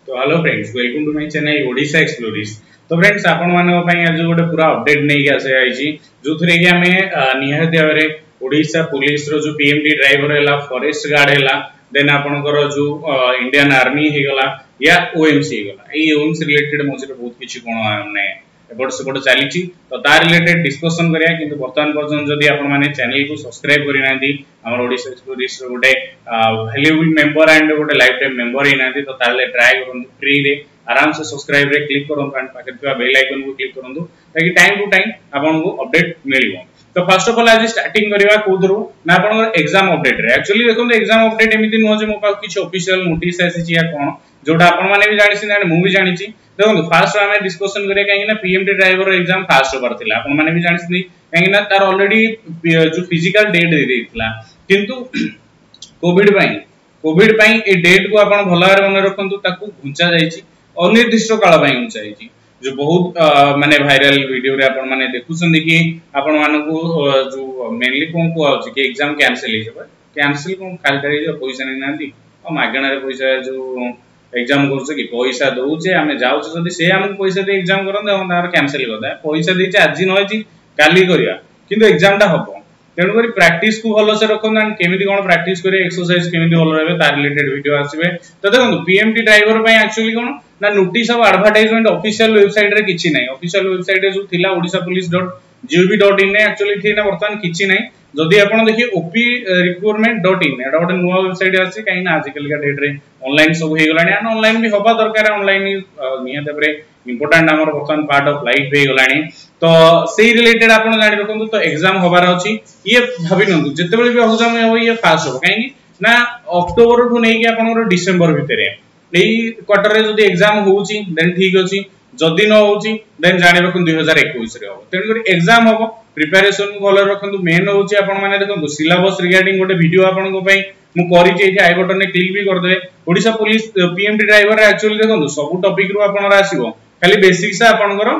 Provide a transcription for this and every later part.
तो hello friends, welcome to my channel Odisha explores. तो friends आपण मानक पई आज गोटे पूरा अपडेट नै के आसे आइची जो थरे कि हमें निहात भाबरे ओडिशा पुलिस रो जो पीएमटी ड्राइवर हैला, फॉरेस्ट गार्ड हैला, देन आपनकर जो इंडियन आर्मी हे गला या ओएमसी हे गला, ए ओएमसी रिलेटेड मझे बहुत किछि कोन हमने एबोट सेबोट चलीची। तो तार रिलेटेड डिस्कशन करिया, किंतु वर्तमान पर्यंत जदि आपण माने चैनल को सब्सक्राइब करि नांती, हमर ओडिशा एक्सप्लोरिस रो गोटे वैल्यूएबल मेंबर एंड गोटे लाइफ टाइम मेंबर हे नांती, तो ताले ट्राई करन फ्री रे आराम से सब्सक्राइब रे क्लिक करन एंड पाके थिबा बेल आइकन को क्लिक करन ताकि टाइम टू टाइम आपन को अपडेट मिलिबो। तो फर्स्ट ऑफ ऑल आज स्टार्टिंग करबा कोदरो ना आपन एग्जाम अपडेट रे। एक्चुअली देखो एग्जाम अपडेट एमिति न जे मो पास किछ ऑफिशियल नोटिस आसी या कोन जोटा आपन माने भी जानि छिन एंड मु भी जानि छि। देखो फर्स्ट हमें डिस्कशन करिया काहे ना पीएमटी ड्राइवर एग्जाम फास्ट होबार थिला, आपन माने भी जानि छिन काहे ना तार ऑलरेडी जो फिजिकल डेट दे देथिला, किंतु कोविड पई ए डेट को आपन भलारे मन रखंतु ताकू घुंचा जाईछि, अनिर्दिष्ट काल पई घुंचा जाईछि। जो बहुत माने वायरल वीडियो रे आपन माने देखुछन कि आपन मानकू जो मेनली कोन को आउछि कि एग्जाम कैंसिल हे जबे, कैंसिल कोन खालटारी जो पैसा नै नांती और मागणा रे पैसा जो एग्जाम करछ कि पैसा दउछे हमें जाउछ, जदी से हमन पैसा दे एग्जाम करन हम तार कैंसिल करदा, पैसा देछि आज न होछि काली करिया, किंतु एग्जाम टा हबो। तेणु करी प्रैक्टिस को भलो से रखन एंड केमिति कोन प्रैक्टिस करे, एक्सरसाइज केमिति भलो रहबे तार रिलेटेड वीडियो आसीबे। तो देखो पीएमटी ड्राइवर पई एक्चुअली कोन ना notice of advertisement official website रे किछि नै, ऑफिशियल वेबसाइट रे जो थिला odishapolice.gov.in ने एक्चुअली थिना वर्तमान किछि नै। जदि आपण देखि oprecruitment.in एडा गोटे नुवा वेबसाइट आसी, काहे ना आजकल का डेट रे ऑनलाइन सब हे गलानी एंड ऑनलाइन भी होबा दरकार, ऑनलाइन निया तबरे इंपोर्टेंट हमर वर्तमान पार्ट ऑफ लाइफ हे गलानी। तो सेही रिलेटेड आपण जानि रखंतु। तो एग्जाम होबार अछि, ये भाबि नंतु जतेबेले भी एग्जाम हो ये फास्ट हो, काहे ना अक्टोबर ठु नै कि आपनर डिसेंबर भितरे एही क्वार्टर रे जदि एग्जाम होउची देन ठीक अछि, जदि न होउची देन जानि रखन 2021 रे हो। तेन करी एग्जाम हो प्रिपरेशन को भलो रखंतु। मेन होउची आपण माने देखंतु सिलेबस रिगार्डिंग गोटे वीडियो आपण को पई मु करि छि, एठी आई बटन ने क्लिक भी कर देबे। Odisha police PMT driver actually देखंतु सब टॉपिक रो आपण आसीबो, खाली बेसिक्स आपनकर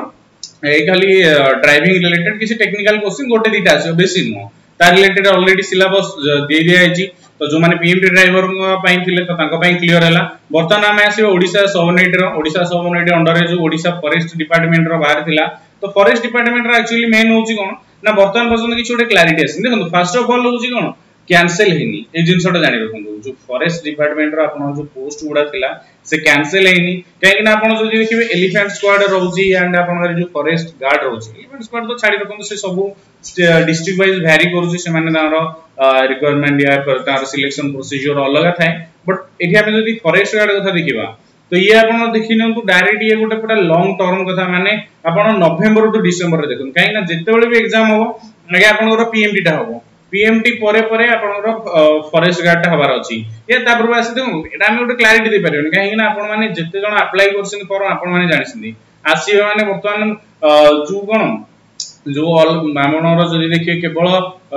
ए खाली ड्राइविंग रिलेटेड किसी टेक्निकल क्वेश्चन गोटे दिटा आसीबो, बेसी नो तार रिलेटेड ऑलरेडी सिलेबस दे दिया आइछि। तो जो माने पीएमटी ड्राइवर पई थिले तो तांको पई क्लियर हैला। वर्तमान हमें आसीबो ओडिशा 798 रो, ओडिशा 798 अंडर रे जो ओडिशा फॉरेस्ट डिपार्टमेंट रो बाहर थिला। तो फॉरेस्ट डिपार्टमेंट रो एक्चुअली मेन होउची कोन ना वर्तमान पर्यंत किछ गोटे क्लैरिटी आसी। देखो फर्स्ट ऑफ ऑल होउची कोन कैंसिल हेनी, ए जिंसटा जानि रखंतु जो फॉरेस्ट डिपार्टमेंट रो आपन जो पोस्ट गुडा थिला से कैंसिल हेनी, काहे ना आपन जो देखिबे एलिफेंट स्क्वाड रहउची एंड आपन जो फॉरेस्ट गार्ड रहउची, एलिफेंट स्क्वाड तो छाडी रखंतु से सब डिस्ट्रिक्ट वाइज वैरी करूची, से माने तार रिक्वायरमेंट या तार सिलेक्शन प्रोसीजर अलग थाए। बट एठी हम जदी फॉरेस्ट गार्ड कथा देखिबा तो ये आपन देखिनंतु डायरेक्ट ये गोटे पूरा लॉन्ग टर्म कथा, माने आपन नवंबर टू डिसेंबर रे देखन, काहे ना जेतेबेले भी एग्जाम हो आगे आपन पीएमटी टा हो, पीएमटी परे परे आपन फॉरेस्ट गार्ड टा हबार अछि। ये तापर आसी देखो एटा हम गोटे क्लैरिटी दे परिबन, काहे ना आपन माने जते जण अप्लाई करछन पर आपन माने जानिसथि आसी माने वर्तमान जो कोन जो मामनर जदि देखिए केवल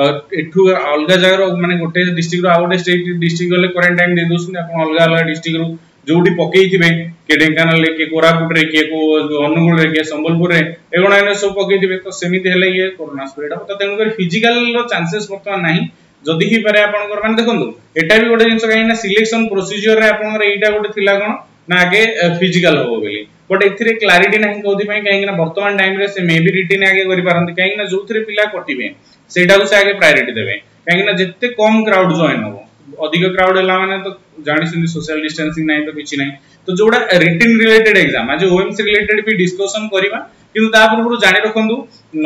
एठू अलग जगह माने गोटे डिस्ट्रिक्ट रो आ गोटे स्टेट डिस्ट्रिक्ट गले क्वारंटाइन दे दोसन, आपन अलग अलग डिस्ट्रिक्ट रो जोडी पकेई थिबे के ढेंकानाल रे के कोरापुट रे के को अनुगुण रे के संबलपुर रे एगोना ने सब पकेई थिबे। तो सेमिति हेले ये कोरोना स्प्रेड हो। तो तेनु कर फिजिकल रो चांसेस वर्तमान नाही, जदि ही पारे आपन कर माने देखंतु एटा भी गोटे जिंस काहे ना सिलेक्शन प्रोसीजर रे आपन एटा गोटे थिला कोन ना आगे फिजिकल हो बेली, बट एथिरे क्लैरिटी नाही कोथि पई, काहे ना वर्तमान टाइम रे से मे बी रिटन आगे करि पारंती, काहे ना जोथरे पिला कटिबे सेटा को से आगे प्रायोरिटी देबे, काहे ना जत्ते कम क्राउड जॉइन हो, अधिक क्राउड हला माने तो जानि सिंदी सोशल डिस्टेंसिंग नाही तो किछि नाही। तो जोडा रिटन रिलेटेड एग्जाम आज ओएमसी रिलेटेड भी डिस्कशन करिबा, किंतु ता पूर्व जानि रखंतु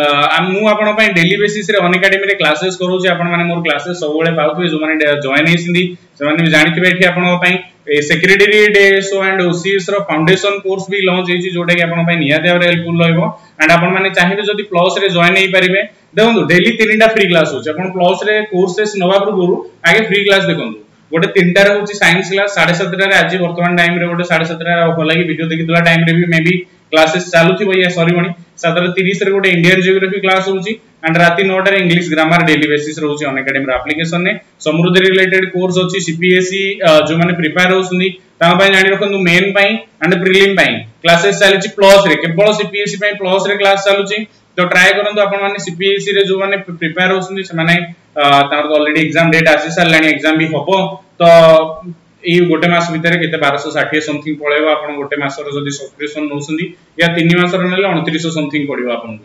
मु आपन पई डेली बेसिस रे अनएकेडमी रे क्लासेस करूची। आपन माने मोर क्लासेस सब बेले पाउथबे, जो माने जॉइन हेसिंदी से माने भी जानिथिबे एठी आपन पई सेक्रेटरी डेसो एंड ओसीएस रो फाउंडेशन कोर्स भी लॉन्च हेची, जोटा कि आपन पई नियाते भाबरे हेल्पफुल रहइबो। एंड आपन माने चाहिबे जदि प्लस रे जॉइन हेई परिबे, देखंतु डेली 3टा फ्री क्लास होची। आपन प्लस रे कोर्सेस नवा पूर्व आगे फ्री क्लास देखंतु गोटे 3टा रे होची साइंस क्लास 7:30 रे, आज वर्तमान टाइम रे गोटे 7:30 रे हो लागि वीडियो देखितला टाइम रे भी मे बी क्लासेस चालू थी या सरीबणी। 7:30 रे गोटे इंडियन जियोग्राफी क्लास होची एंड राती 9टा रे इंग्लिश ग्रामर डेली बेसिस रहउची अनएकेडमी रे एप्लीकेशन ने। समुद्र रिलेटेड कोर्स होची, सीपीएसई जो माने प्रिपेयर होसुनी ता पई जानि रखंतु मेन पई एंड प्रीलिम पई क्लासेस चालिची। प्लस रे केवल सीपीएसई पई प्लस रे क्लास चालुची, तो ट्राई करंतु आपन माने सीपीएसई रे जो माने प्रिपेयर होसुनी से माने तार ऑलरेडी एग्जाम डेट आसी सारलानी, एग्जाम भी होबो। तो ये गोटे मास भितर केते 1260 समथिंग पळेबो आपण गोटे मासर जदी सब्सक्रिप्शन नोसंदी या 3 मासर नेले 2900 समथिंग पड़िबो आपन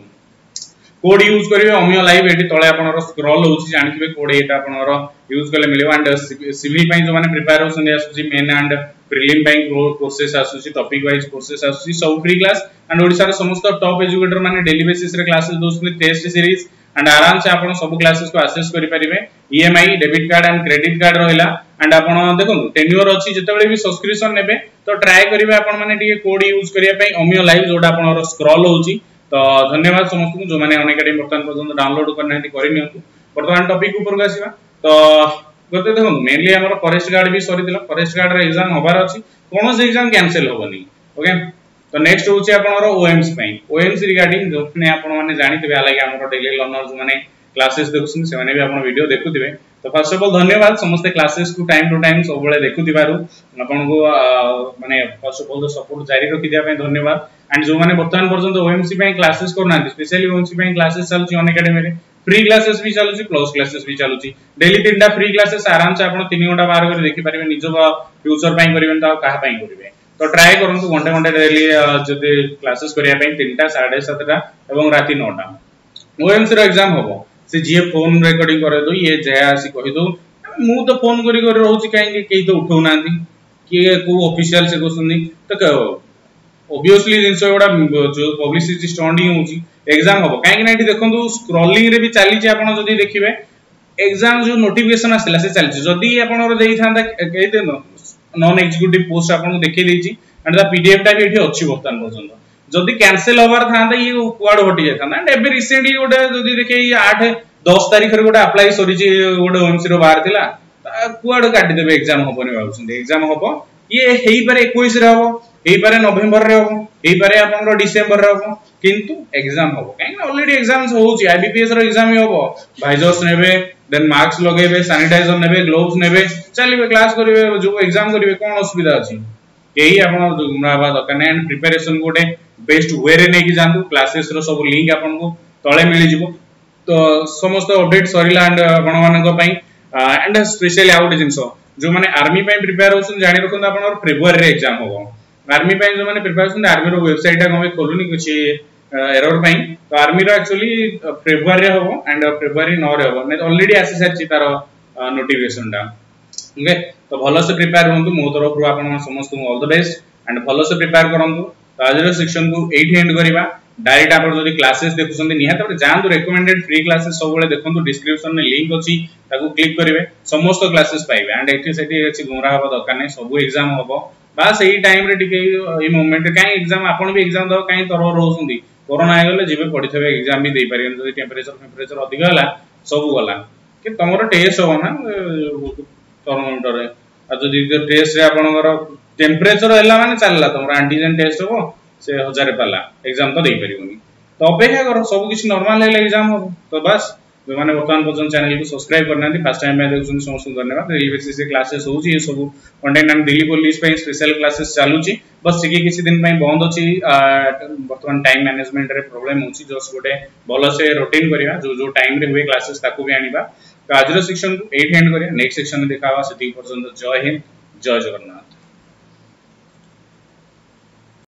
कोड यूज करिवे अमियो लाइव एटी तळे आपनर स्क्रॉल होउची जानिथिबे कोड एटा आपनर यूज करले मिलिबो एंड सिविल पई जो माने प्रिपेयर होसंदी आसुची मेन एंड प्रीलिम पई कोर्सेस आसुची टॉपिक वाइज कोर्सेस आसुची सब फ्री क्लास एंड ओडिसा रे समस्त टॉप एजुकेटर माने डेली बेसिस रे क्लासेस दोसनी टेस्ट सीरीज एंड आराम से आपण सब क्लासेस को एक्सेस करि परिबे EMI debit card and credit card रहिला एंड आपण देखंतु टेन्योर अछि जतबेले भी सब्सक्रिप्शन नेबे तो ट्राई करिवे आपण माने टिके कोड यूज करिया पई अमियो लाइव जोडा आपण स्क्रॉल होउची तो धन्यवाद समस्त को जो माने अनएकेडमी बर्तमान पर्यंत डाउनलोड करनांती करि नियंतु बर्तमान टॉपिक ऊपर को आसीबा तो गते देखो मेनली हमर फॉरेस्ट गार्ड भी सरीदिला फॉरेस्ट गार्ड रे एग्जाम होबार अछि कोनोस एग्जाम कैंसिल होबनी ओके तो नेक्स्ट होची आपनरो ओएमसी पई ओएमसी रिगार्डिंग जोने आपन माने जानिथिबे आलागे हमर डेली लर्नर जो माने क्लासेस देखुछन से माने भी आपन वीडियो देखुथिबे तो फर्स्ट ऑफ ऑल धन्यवाद समस्त क्लासेस को टाइम टू टाइम सब बेले देखुथिबारु आपन को माने फर्स्ट ऑफ ऑल सपोर्ट जारी रखि दिया पे धन्यवाद एंड जो माने वर्तमान पर्यंत ओएमसी पई क्लासेस करनांती स्पेशली ओएमसी पई क्लासेस चलची अनएकेडमी रे फ्री क्लासेस भी चलुची प्लस क्लासेस भी चलुची डेली 3टा फ्री क्लासेस आराम से आपन 3 घंटा बाहर कर देखि परिबे निजो फ्यूचर पई करिवेन त कहा पई करिवे तो ट्राई करंतु घंटे घंटे डेली जदि क्लासेस करिया पई 3टा 7:30 एवं राती 9टा ओएमसी रो एग्जाम होबो से जे फोन रिकॉर्डिंग करे दो ये जया आसी कहि दो मु तो फोन करी रहउची काहे के तो उठौ नांती कि को ऑफिशियल से कोसनी तो ऑब्वियसली जिंस एडा जो पब्लिसिटी स्टंट ही होची एग्जाम होबो काहे कि नाठी देखंतु स्क्रॉलिंग रे भी चली जे आपण जदी देखिबे एग्जाम जो नोटिफिकेशन आसिला से चली जदी आपण रो देई थांदा केते नॉन एग्जीक्यूटिव पोस्ट आपण देखि देछि एंड द पीडीएफ टा भी एठी अछि वर्तमान पर्यंत जदी कैंसिल होबार थांदा ये कुआड हटि जाथांदा एंड एबे रिसेंटली गोटे जदी देखे 8-10 तारिख रे गोटे अप्लाई सरिछि गोटे ओएमसी रो बाहर थिला कुआड काटि देबे एग्जाम होबनी बाबुछन एग्जाम होबो ये हेई पारे 21 रे होबो हेई पारे नवंबर रे होबो हेई पारे आपनरो डिसेंबर रे होबो किंतु एग्जाम होबो काहे ऑलरेडी एग्जाम्स होउची आईबीपीएस रो एग्जाम ही होबो वाइजर्स नेबे देन मार्क्स लगेबे सैनिटाइजर नेबे ग्लोव्स नेबे चलिबे क्लास करिवे जो एग्जाम करिवे कोन असुविधा अछि यही आपण गुमराबा दरकार नै एंड प्रिपरेशन गोटे बेस्ट वे रे नै कि जानू क्लासेस रो सब लिंक आपन को तळे मिलि जिवो तो समस्त अपडेट सरिला एंड आपण मानक पई एंड स्पेशली आउट जिंसो जो माने आर्मी पई प्रिपेयर होसन जानि रखन आपण फेब्रुअरी रे एग्जाम होबो आर्मी पई जो माने प्रिपेयर होसन आर्मी रो वेबसाइट टा हम खोलुनी कुछ एरर पई तो आर्मी रो एक्चुअली फेब्रुअरी रे होबो एंड फेब्रुअरी 9 रे होबो नै ऑलरेडी आसी सारची तार नोटिफिकेशन टा ओके तो भलो से प्रिपेयर होंतु मो तरफ रो आपण समस्त ऑल द बेस्ट एंड भलो से प्रिपेयर करंतु तो आज रो सेक्शन को 8 एंड करिबा डायरेक्ट आपण जदी क्लासेस देखुसंती निहात पर जानतु रेकमेंडेड फ्री क्लासेस सब बेले देखंतु डिस्क्रिप्शन में लिंक अछि ताकू क्लिक करिवे समस्त क्लासेस पाइबे एंड एठी सेठी अछि गुमरा होबा दरकार नै सब एग्जाम होबो बस एही टाइम रे टिके ए मोमेंट काई एग्जाम आपण भी एग्जाम दो काई तरह रहउसंती कोरोना आइ गेले जिबे पढिथबे एग्जाम भी देई परियन जदी टेंपरेचर अधिक होला सब गला कि तमरो टेस्ट हो ना थर्मोमीटर रे आ जदी टेस्ट रे आपनकर टेंपरेचर हैला माने चलला तमरो एंटीजन टेस्ट हो से 1000 पाला एग्जाम तो देई परिबोनी तो अपेक्षा करो सब किछ नॉर्मल है एग्जाम हो तो बस जो माने वर्तमान पर्यंत चैनल को सब्सक्राइब करना फर्स्ट टाइम में देखुन समस्त धन्यवाद डेली बेसिस से क्लासेस होउची ये सब कंटेंट एंड दिल्ली पुलिस पे स्पेशल क्लासेस चालूची बस सिकी किछि दिन पई बंद अछि वर्तमान टाइम मैनेजमेंट रे प्रॉब्लम होउची जस्ट गोटे भलो से रूटीन करिया जो जो टाइम रे हुए क्लासेस ताकू भी आनिबा तो आज रो सेक्शन को 8 एंड करिया नेक्स्ट सेक्शन में देखावा सेति पर्यंत जय हिंद जय जगन्नाथ।